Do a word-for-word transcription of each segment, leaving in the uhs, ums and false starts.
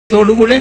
തോടുകൂടെ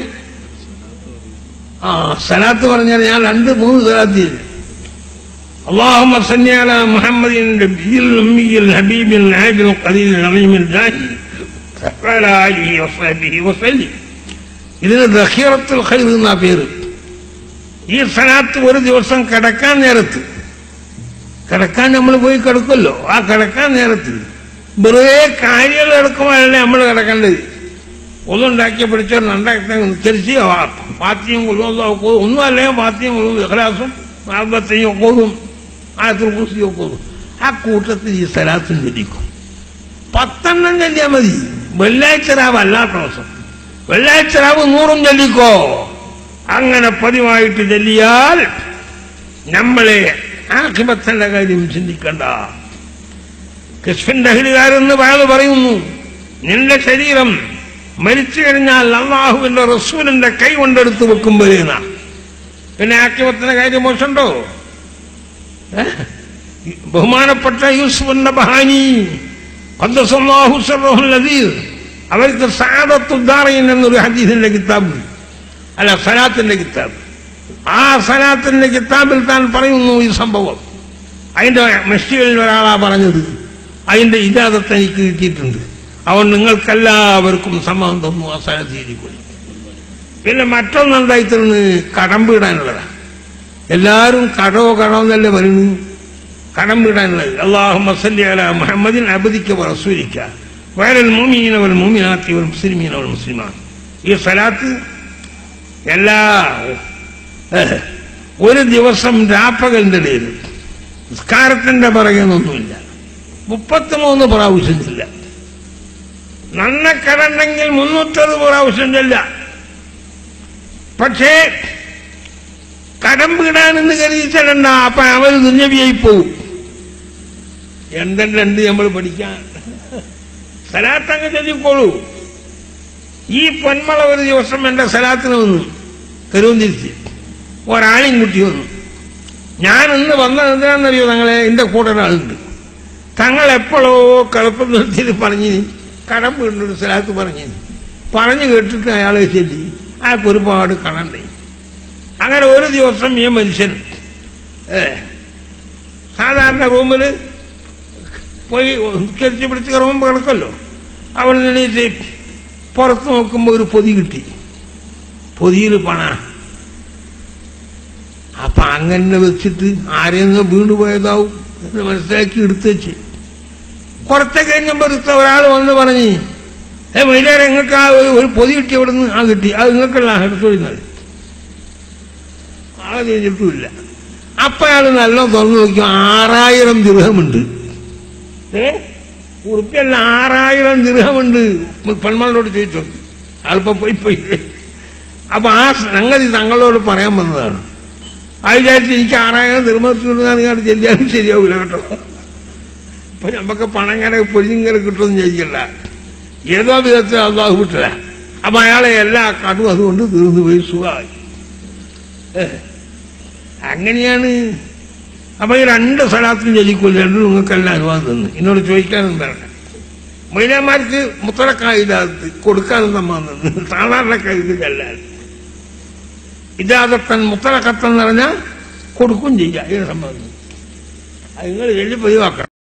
ആ സലാത്ത് പറഞ്ഞാൽ ഞാൻ രണ്ട് മൂന്ന് സലാത്ത് ചെയ്തു. اللهم صل على محمد النبي الأمي الحبيب العابد القليل العظيم الجاهل وعلى آله وصحبه وسلم. ഇതിന് ദഖീറത്തുൽ ഖൈർ എന്നാ പേര്. ഈ സലാത്ത് ഒരു ദിവസം കിടക്കാൻ നേരത്ത് കിടക്കാൻ നമ്മൾ പോയി കിടക്കുമല്ലോ, ആ കിടക്കാൻ നേരത്ത് വെറുതെ കാര്യങ്ങൾ എടുക്കുമ്പോഴല്ലേ നമ്മൾ കിടക്കേണ്ടത്. ഒന്നുണ്ടാക്കിയ പിടിച്ചോ രണ്ടാക്കി നിസ്കരിച്ച് പാത്തിയും കൊല്ലും ഒന്നും അല്ലെങ്കിൽ പാത്തിയും കൊല്ലും ഇഖ്ലാസും ആൽബത്തെയും കൊല്ലും ആയത്തുൽ കുർസിയും കൊല്ലും. ആ കൂട്ടത്തിൽ ഈ സലാത്തും ചൊല്ലിക്കും. പത്തെണ്ണം ചൊല്ലിയാൽ മതി. വെള്ളിയാഴ്ച രാവ് അല്ലാത്ത ദിവസം വെള്ളിയാഴ്ച രാവ് നൂറും ചൊല്ലിക്കോ. അങ്ങനെ പതിവായിട്ട് ചൊല്ലിയാൽ നമ്മളെ ആഖിബത്തിന്റെ കാര്യം ചിന്തിക്കണ്ട. കശ്ഫിന്റെ അഹ്ലുകാരെന്ന് അയാൾ പറയുന്നു, നിന്റെ ശരീരം മരിച്ചു കഴിഞ്ഞാൽ അള്ളാഹുവിന്റെ റസൂലിന്റെ കൈ കൊണ്ടെടുത്ത് വെക്കുമ്പോഴേനാ. പിന്നെ ആക്കിവത്തിന്റെ കാര്യം മോശമുണ്ടോ? ബഹുമാനപ്പെട്ട യൂസുഫ് ബഹാനി ഖദ്ദസല്ലാഹു സിർറഹുൽ അസീസ് അവർക്ക് സഅദത്തുദ്ദാറൈൻ എന്നൊരു ഹദീസിന്റെ കിതാബ്, അല്ല സലാത്തിന്റെ കിതാബ്, ആ സലാത്തിന്റെ കിതാബിൽ താൻ പറയുന്നു ഈ സംഭവം. അതിന്റെ മസ്ജിദിൽ ഒരാളാ പറഞ്ഞത്, അതിന്റെ ഇജാസത്ത് എനിക്ക് കിട്ടിയിട്ടുണ്ട്, അവൻ നിങ്ങൾക്കെല്ലാവർക്കും സമ്മതം തന്നു ആ സലാത്ത് ചെയ്തിക്കൊള്ളു. പിന്നെ മറ്റൊന്നെന്തായിത്തീർന്ന് കടം വീടാനുള്ളതാണ്. എല്ലാവരും കടോ കടോ എന്നല്ലേ പറയുന്നു. കടം വീടാനുള്ളത് അല്ലാഹുമ്മ സല്ലി അലാ മുഹമ്മദിൻ അബ്ദിക വറസൂലിക വഅലൽ മുഅ്മിനീന വൽ മുഅ്മിനാത്തി വൽ മുസ്ലിമീന വൽ മുസ്ലിമാത്ത്. ഈ സലാത്ത് എല്ലാ ഒരു ദിവസം രാപ്പകലിന്റെ ഇടയിൽ നിസ്കാരത്തിന്റെ പറയുന്നൊന്നുമില്ല, മുപ്പത്തിമൂന്ന് പ്രാവശ്യം ഇല്ല. നന്നക്കടണ്ടെങ്കിൽ മുന്നൂറ്ററുപത് പ്രാവശ്യം ചെല്ല. പക്ഷേ കടം വീടാനെന്ന് കരുതി ചെല്ലണ്ട, അപ്പൊ അവർ ദുന്യവിയായി പോവും. എന്തെല്ലാം ഉണ്ട് നമ്മൾ പഠിക്കാൻ. സലാത്തങ്ങ് ചൊല്ലിക്കോളൂ. ഈ പൊന്മള ഒരു ദിവസം എന്റെ സലാത്തിന് വന്നു, കരുവും തിരിച്ച് ഒരാളെയും കുട്ടി വന്നു. ഞാൻ ഇന്ന് വന്നത് എന്തിനാണെന്നറിയോ? തങ്ങളെ എന്റെ കൂടെ ഒരാളുണ്ട്, തങ്ങൾ എപ്പോഴോ കളപ്പം നിർത്തിയിട്ട് പറഞ്ഞു കടം വീണ്ടൊരു സ്ഥലത്ത് പറഞ്ഞു പറഞ്ഞു കേട്ടിട്ട് അയാളെ ചെല്ലി അയാൾക്ക് ഒരുപാട് കടണ്ടേ. അങ്ങനെ ഒരു ദിവസം ഈ മനുഷ്യൻ സാധാരണ റൂമിൽ പോയി കരിച്ച് പിടിച്ച് കറങ്ങുമ്പോൾ കിടക്കല്ലോ, അവിടെ നിന്നീറ്റ് പുറത്ത് നോക്കുമ്പോൾ ഒരു പൊതി കിട്ടി. പൊതിയിൽ പണ. അപ്പൊ അങ്ങനെ വെച്ചിട്ട് ആരെയൊന്ന് വീണ്ടുപോയതാവും എന്ന് മനസ്സിലാക്കി എടുത്തു വെച്ച് കുറച്ച് കഴിഞ്ഞപ്പോൾ ഒരാൾ വന്ന് പറഞ്ഞ്, ഏ വൈകുന്നേരം നിങ്ങൾക്ക് ആ ഒരു പൊതി കിട്ടി അവിടെ നിന്ന്. ആ കിട്ടി, അത് നിങ്ങൾക്കുള്ള എടുത്തോളുന്നത്. ആ കഴിഞ്ഞിട്ടുമില്ല. അപ്പൊ അയാൾ നല്ല തുറന്നു നോക്കി, ആറായിരം ദിർഹമുണ്ട്. ഏ ഉറുപ്പിയല്ല, ആറായിരം ദിർഹമുണ്ട്. പെൺമകളോട് ചോദിച്ചു, ആളിപ്പോ പോയി പോയി. അപ്പൊ ആ സംഗതി തങ്ങളോട് പറയാൻ വന്നതാണ്. ആ വിചാരിച്ച് എനിക്ക് ആറായിരം ദിർഹത്തിനുള്ളതാണ്, നിങ്ങൾ ചെല്ലിയാലും ശരിയാവില്ല കേട്ടോ. അപ്പൊ നമുക്ക് പണം ഇങ്ങനെ പൊരിഞ്ഞിങ്ങനെ കിട്ടുമെന്ന് ചോദിക്കണ്ട, ഏതോ വിധത്തിൽ അള്ളാഹു വിട്ടില്ല. അപ്പൊ അയാളെ എല്ലാ കടും അതുകൊണ്ട് തീർന്നു പോയി, സുഖമായി. അങ്ങനെയാണ്. അപ്പൊ ഈ രണ്ട് സ്ഥലത്തും ചൊല്ലിക്കൊല്ലു, രണ്ടും നിങ്ങൾക്കെല്ലാം അനുവാദം തന്നു. എന്നോട് ചോദിക്കാനും വരണം. മൈനന്മാർക്ക് മുത്തറക്കായില്ലാത്ത കൊടുക്കാനും സമ്മതം തന്നു, സാധാരണക്കാരിക്കല്ലാതെ. ഇജാസത്തൻ മുത്തറക്കത്തെന്ന് പറഞ്ഞാൽ കൊടുക്കും ചെയ്യാം. ഇതിന് സമ്മതം അത് നിങ്ങൾ ചൊല്ലി പതിവാക്കണം.